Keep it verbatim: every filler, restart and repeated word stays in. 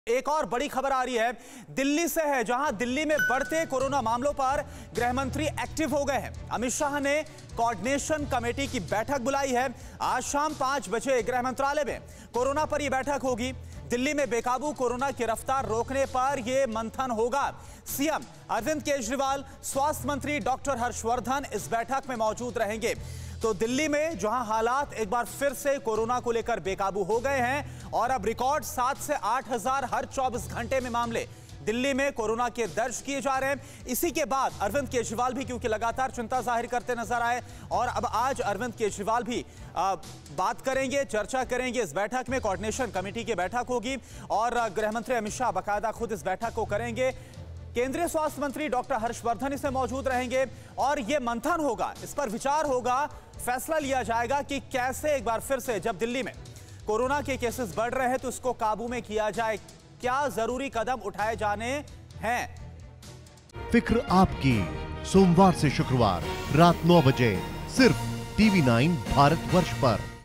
एक और बड़ी खबर आ रही है दिल्ली से है, जहां दिल्ली में बढ़ते कोरोना मामलों पर गृह मंत्री एक्टिव हो गए हैं। अमित शाह ने कोऑर्डिनेशन कमेटी की बैठक बुलाई है। आज शाम पांच बजे गृह मंत्रालय में कोरोना पर यह बैठक होगी। दिल्ली में बेकाबू कोरोना की रफ्तार रोकने पर यह मंथन होगा। सीएम अरविंद केजरीवाल, स्वास्थ्य मंत्री डॉक्टर हर्षवर्धन इस बैठक में मौजूद रहेंगे। तो दिल्ली में जहां हालात एक बार फिर से कोरोना को लेकर बेकाबू हो गए हैं और अब रिकॉर्ड सात से आठ हजार हर चौबीस घंटे में मामले दिल्ली में कोरोना के दर्ज किए जा रहे हैं। इसी के बाद अरविंद केजरीवाल भी क्योंकि लगातार चिंता जाहिर करते नजर आए और अब आज अरविंद केजरीवाल भी आ, बात करेंगे, चर्चा करेंगे। इस बैठक में कोऑर्डिनेशन कमेटी की बैठक होगी और गृह मंत्री अमित शाह बाकायदा खुद इस बैठक को करेंगे। केंद्रीय स्वास्थ्य मंत्री डॉक्टर हर्षवर्धन इसमें मौजूद रहेंगे और यह मंथन होगा, इस पर विचार होगा, फैसला लिया जाएगा कि कैसे एक बार फिर से जब दिल्ली में कोरोना के केसेस बढ़ रहे हैं तो इसको काबू में किया जाए, क्या जरूरी कदम उठाए जाने हैं। फिक्र आपकी, सोमवार से शुक्रवार रात नौ बजे सिर्फ टीवी नाइन भारतवर्ष पर।